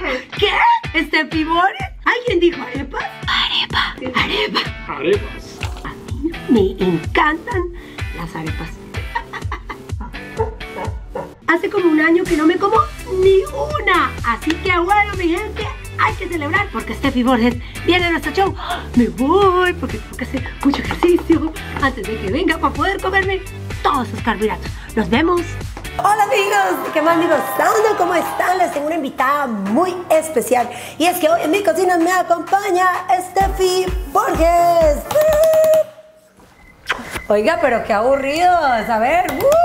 ¿Qué? ¿Steffi Borges? ¿Alguien dijo arepas? Arepa. Arepas. A mí me encantan las arepas. Hace como un año que no me como ni una. Así que bueno, mi gente, hay que celebrar porque Steffi Borges viene a nuestro show. Me voy porque tengo que hacer mucho ejercicio antes de que venga para poder comerme todos esos carbohidratos. Nos vemos. Hola amigos, ¿qué más amigos? ¿Cómo están? Les tengo una invitada muy especial. Y es que hoy en mi cocina me acompaña Steffi Borges. Oiga, pero qué aburridos. A ver.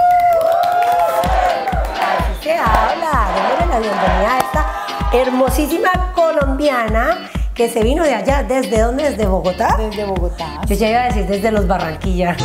Así se habla. Démosle la bienvenida a esta hermosísima colombiana que se vino de allá. ¿Desde dónde? ¿Desde Bogotá? Desde Bogotá. Yo ya iba a decir desde los Barranquilla.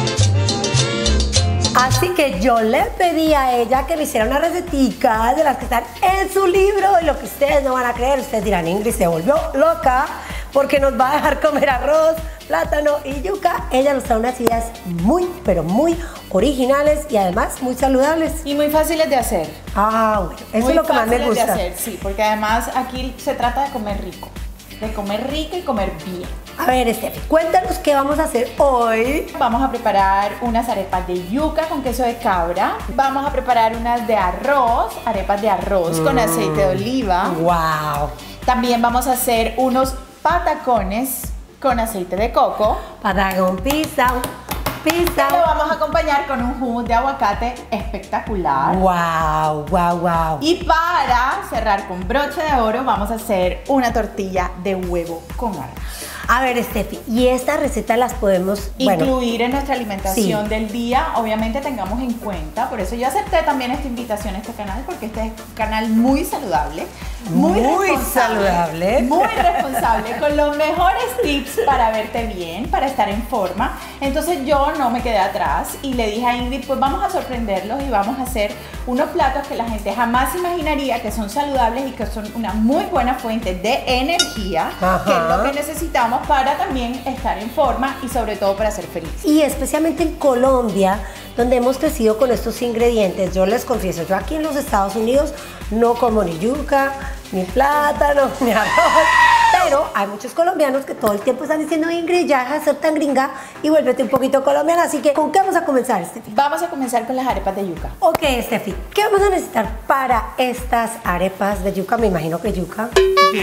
Así que yo le pedí a ella que me hiciera una recetica de las que están en su libro. Y lo que ustedes no van a creer, ustedes dirán, Ingrid se volvió loca porque nos va a dejar comer arroz, plátano y yuca. Ella nos trae unas ideas muy, pero muy originales y además muy saludables. Y muy fáciles de hacer. Ah, bueno, eso muy es lo que más me gusta. De hacer, sí, porque además aquí se trata de comer rico. De comer rico y comer bien. A ver, Steffi, cuéntanos qué vamos a hacer hoy. Vamos a preparar unas arepas de yuca con queso de cabra. Vamos a preparar unas de arroz, arepas de arroz con aceite de oliva. ¡Wow! También vamos a hacer unos patacones con aceite de coco. Patacón pizza. Y lo vamos a acompañar con un hummus de aguacate espectacular. ¡Wow! ¡Wow! ¡Wow! Y para cerrar con broche de oro vamos a hacer una tortilla de huevo con arroz. A ver, Steffi, y estas recetas las podemos incluir en nuestra alimentación sí. del día. Obviamente tengamos en cuenta, por eso yo acepté también esta invitación a este canal, porque este es un canal muy saludable, muy saludable, muy responsable, con los mejores tips para verte bien, para estar en forma. Entonces yo no me quedé atrás y le dije a Ingrid, pues vamos a sorprenderlos y vamos a hacer unos platos que la gente jamás imaginaría que son saludables y que son una muy buena fuente de energía. Ajá. Que es lo que necesitamos para también estar en forma y sobre todo para ser felices. Y especialmente en Colombia, donde hemos crecido con estos ingredientes. Yo les confieso, yo aquí en los Estados Unidos no como ni yuca, ni plátano, ni arroz. Pero hay muchos colombianos que todo el tiempo están diciendo, Ingrid, ya deja de ser tan gringa y vuélvete un poquito colombiana. Así que, ¿con qué vamos a comenzar, Steffi? Vamos a comenzar con las arepas de yuca. Ok, Steffi, ¿qué vamos a necesitar para estas arepas de yuca? Me imagino que yuca.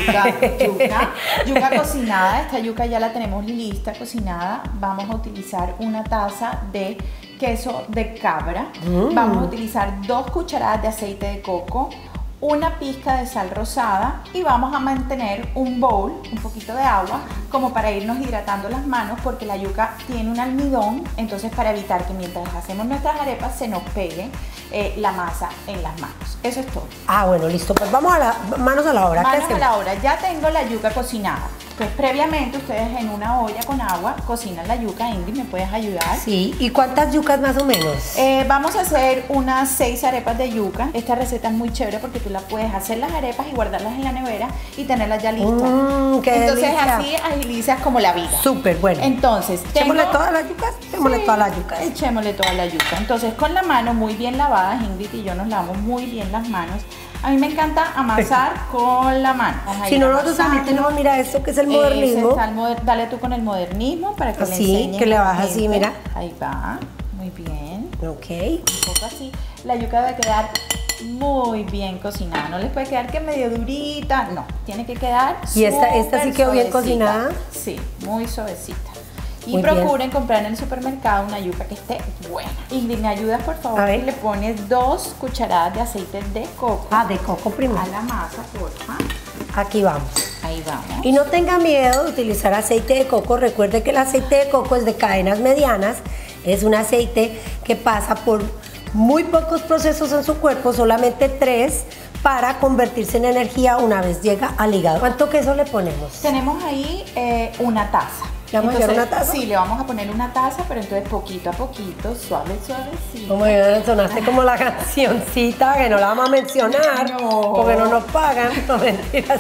Yuca cocinada. Esta yuca ya la tenemos lista, cocinada. Vamos a utilizar una taza de queso de cabra. Vamos a utilizar 2 cucharadas de aceite de coco, una pizca de sal rosada y vamos a mantener un bowl, un poquito de agua, como para irnos hidratando las manos, porque la yuca tiene un almidón, entonces para evitar que mientras hacemos nuestras arepas se nos pegue la masa en las manos. Eso es todo. Ah, bueno, listo, pues vamos a manos a la obra. Manos a la obra. Ya tengo la yuca cocinada. Pues previamente ustedes en una olla con agua cocinan la yuca. Ingrid, ¿me puedes ayudar? Sí, ¿y cuántas yucas más o menos? Vamos a hacer unas 6 arepas de yuca. Esta receta es muy chévere porque tú la puedes hacer las arepas y guardarlas en la nevera y tenerlas ya listas. ¡Qué Entonces delicia! así agilizas como la vida. Súper bueno. Entonces, ¿echémosle todas las yucas? Echémosle todas las yucas. Echémosle toda la yuca. Entonces, con la mano muy bien lavada, Ingrid y yo nos lavamos muy bien las manos. A mí me encanta amasar con la mano. Si no, nosotros también tenemos, mira, esto que es el modernismo. Dale tú con el modernismo para que así, le enseñes. que le bajas así, mira. Ahí va, muy bien. Ok. Un poco así. La yuca debe quedar muy bien cocinada. No les puede quedar que medio durita. No, tiene que quedar ¿Y esta sí quedó bien cocinada? Sí, muy suavecita. Y muy procuren comprar en el supermercado una yuca que esté buena. Ingrid, ¿me ayudas por favor? Y le pones 2 cucharadas de aceite de coco. Ah, de coco primero. A la masa, porfa. Aquí vamos. Ahí vamos. Y no tenga miedo de utilizar aceite de coco. Recuerde que el aceite de coco es de cadenas medianas. Es un aceite que pasa por muy pocos procesos en su cuerpo, solamente 3, para convertirse en energía una vez llega al hígado. ¿Cuánto queso le ponemos? Tenemos ahí una taza. ¿Le vamos a echar una taza? Sí, le vamos a poner una taza, pero entonces poquito a poquito, suave, suavecito. Como sonaste como la cancioncita, que no la vamos a mencionar, no, porque no nos pagan, no mentiras.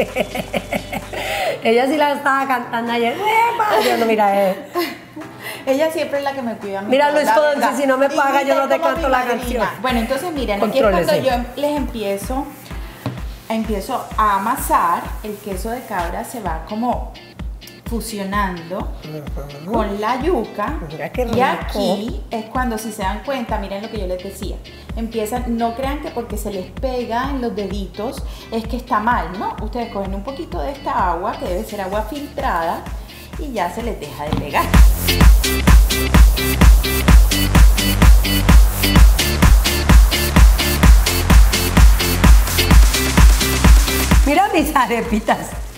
Ella sí la estaba cantando ayer. Yo no, mira, ella siempre es la que me cuida. Mira, Luis Podonce, si no me paga, yo no te canto la canción. Bueno, entonces miren, aquí es cuando yo les empiezo empiezo a amasar, el queso de cabra se va como fusionando con la yuca. Mira qué y rico. aquí es cuando, si se dan cuenta, miren lo que yo les decía, empiezan, no crean que porque se les pega en los deditos es que está mal, ¿no? Ustedes cogen un poquito de esta agua, que debe ser agua filtrada, y ya se les deja de pegar. Mira mis arepitas.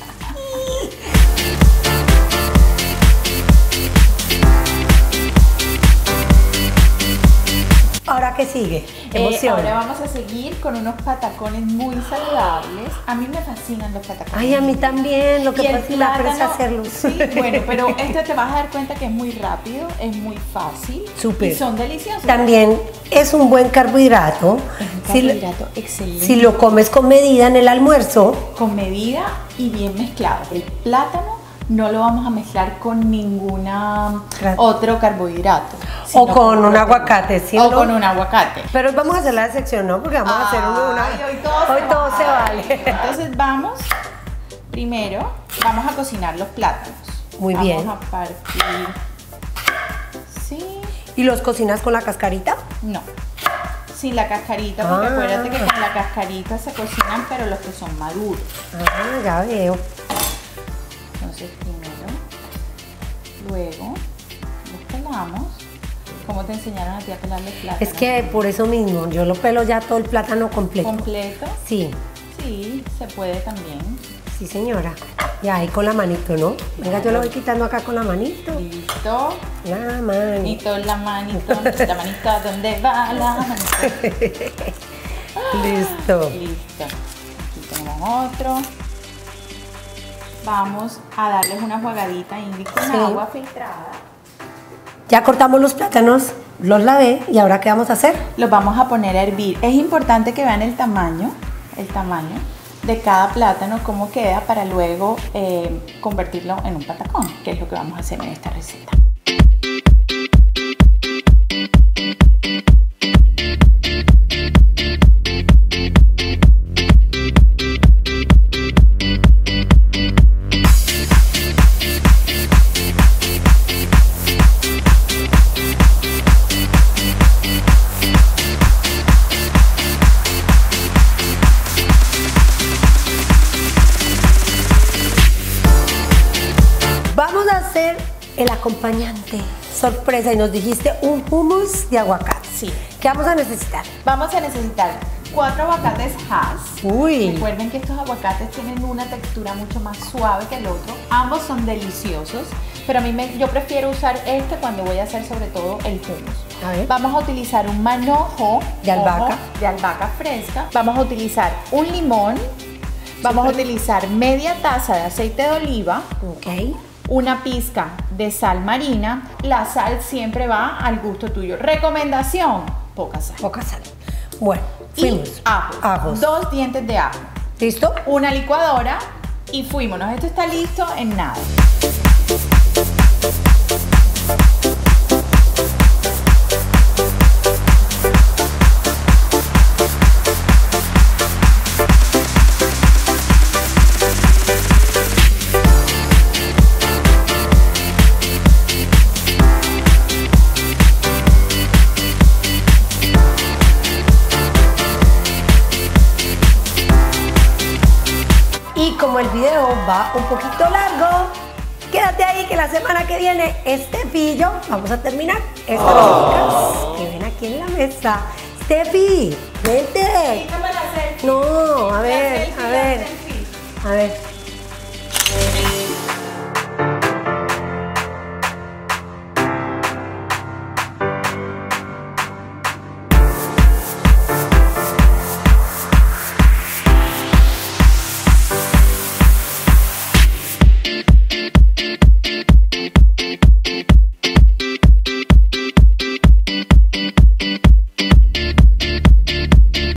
¿Ahora qué sigue? Emoción. Ahora vamos a seguir con unos patacones muy saludables. A mí me fascinan los patacones. Ay, a mí también, lo que Y el pasa es que me da pereza plátano, hacerlos. sí, bueno, pero esto te vas a dar cuenta que es muy rápido, es muy fácil. Súper. Y son deliciosos. También es un buen carbohidrato. Es un Si lo- carbohidrato excelente. Si lo comes con medida en el almuerzo, Con medida y bien mezclado. El plátano no lo vamos a mezclar con ninguna otro carbohidrato. o sino con un proteína. aguacate, ¿sí O o no? con un aguacate. Pero vamos a hacer la sección, ¿no? Porque vamos a hacer una. Ay, Hoy todo se vale. Entonces vamos, primero, vamos a cocinar los plátanos. Muy bien. Vamos a partir. Sí. ¿Y los cocinas con la cascarita? No. Sin la cascarita, porque Ah. acuérdate que con la cascarita se cocinan, pero los que son maduros. Ah, ya veo. Entonces primero, luego los pelamos. ¿Cómo te enseñaron a ti a pelar los plátanos? Es que por eso mismo, yo lo pelo ya todo el plátano completo. ¿Completo? Sí, Sí, se puede también. sí señora. Ya ahí con la manito, ¿no? Venga, yo lo voy quitando acá con la manito. Listo. La manito. Manito, la manito, ¿dónde va la manito? Listo. Listo. Aquí tenemos otro. Vamos a darles una jugadita Ingrid con Sí. agua filtrada. Ya cortamos los plátanos, los lavé y ahora ¿qué vamos a hacer? Los vamos a poner a hervir. Es importante que vean el tamaño de cada plátano, cómo queda, para luego convertirlo en un patacón, que es lo que vamos a hacer en esta receta. Vamos a hacer el acompañante sorpresa y nos dijiste un hummus de aguacate. Sí. ¿Qué vamos a necesitar? Vamos a necesitar 4 aguacates Hass. Uy. Recuerden que estos aguacates tienen una textura mucho más suave que el otro. Ambos son deliciosos, pero a mí yo prefiero usar este cuando voy a hacer sobre todo el hummus. A ver. Vamos a utilizar un manojo De albahaca. de albahaca fresca. Vamos a utilizar un limón. Vamos a utilizar media taza de aceite de oliva. Ok. Una pizca de sal marina. La sal siempre va al gusto tuyo. Recomendación, poca sal. Poca sal. Bueno, Y fuimos. ajo. Ajos. 2 dientes de ajo. ¿Listo? Una licuadora y fuímonos. Esto está listo en nada. Y como el video va un poquito largo, quédate ahí que la semana que viene, Steffi y yo vamos a terminar estas recetas que ven aquí en la mesa. Steffi, vente. No, a ver, a ver. A ver.